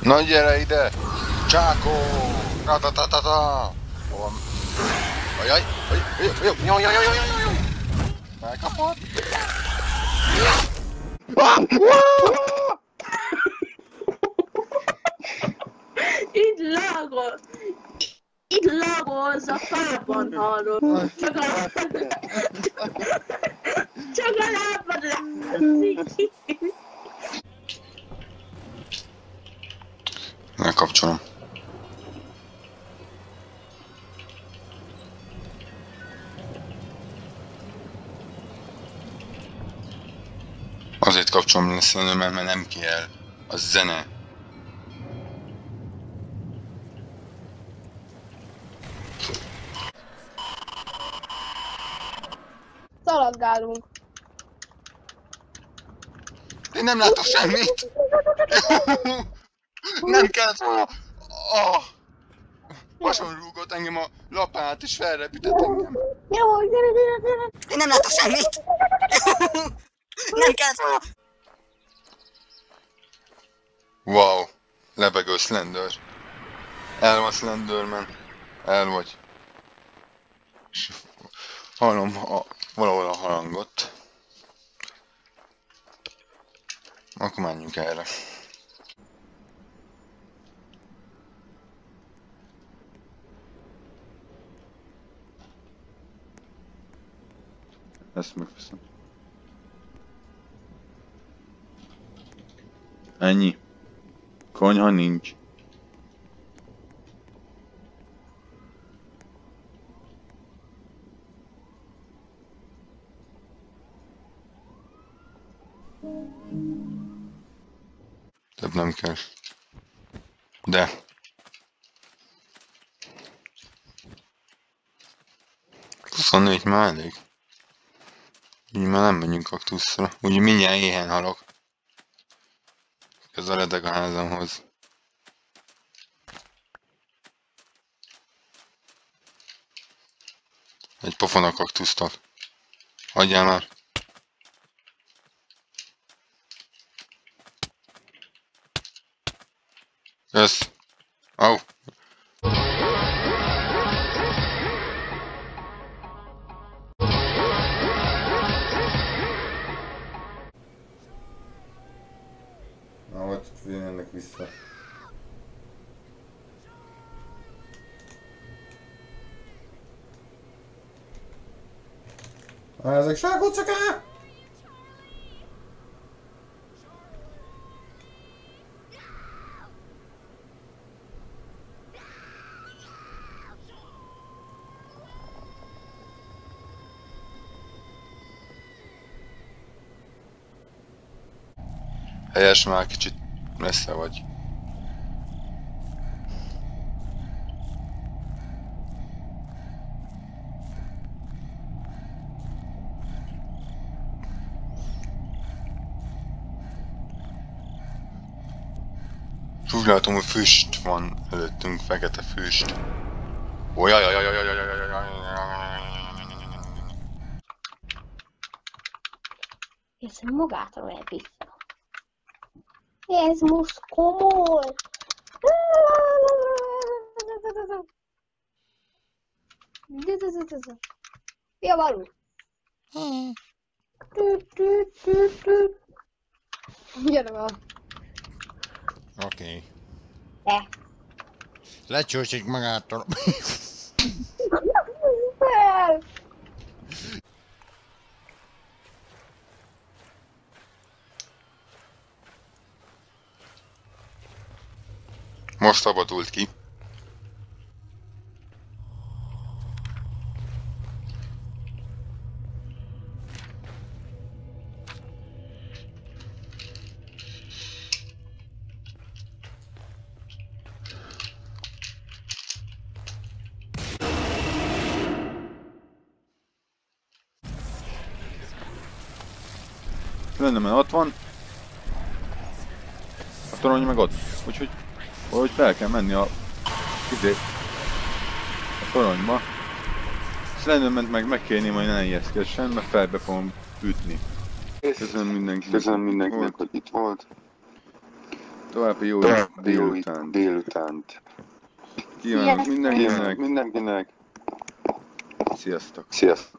Na gyere ide! Csákó! Ratatatata! Hol van? Ajaj! Jaj! Elkapott! Itt lagoz a fában, hallod. Csak a lábad látszik. Megkapcsolom. Azért kapcsolom le szerintem, mert nem kell. A zene. Szaladgálunk. Én nem látok semmit! Nem kellett volna! Vason rúgott engem a lapát és felrepített engem. Jó, gyere. Én nem látok semmit! Nem kellett volna! Wow! Lebegő Slender. El van Slenderman. El vagy. Hallom valahol a harangot. Akkor menjünk erre. Ezt megveszem. Ennyi. Konyha nincs. Több nem kell. De. 24 már elég. Így már nem megyünk kaktuszra. Úgy mindjárt éhen halok. Közeledek a házamhoz. Egy pofon a kaktusztot. Hagyjál már. Kösz. Au. Na, hogy jönnek vissza. Ezek zsákutcak el! Helyes, már kicsit messze vagy. Úgy látom, hogy füst van előttünk, fekete füst. Ez magától elbissza. Ez most komoly. Ja, való. Gyere már. Oké. Lecsúszik magától. Fel. Most szabadult ki. Lenne, mert ott van. A torony meg ott. Úgyhogy valahogy fel kell menni a toronyba. Slenderment meg kéne majd ne ijesztkessen, mert felbe fogom ütni. Köszönöm mindenkinek, hogy itt volt. További jó délutánt. Kívánok Sziasztok. mindenkinek. Mindenkinek. Sziasztok. Sziasztok.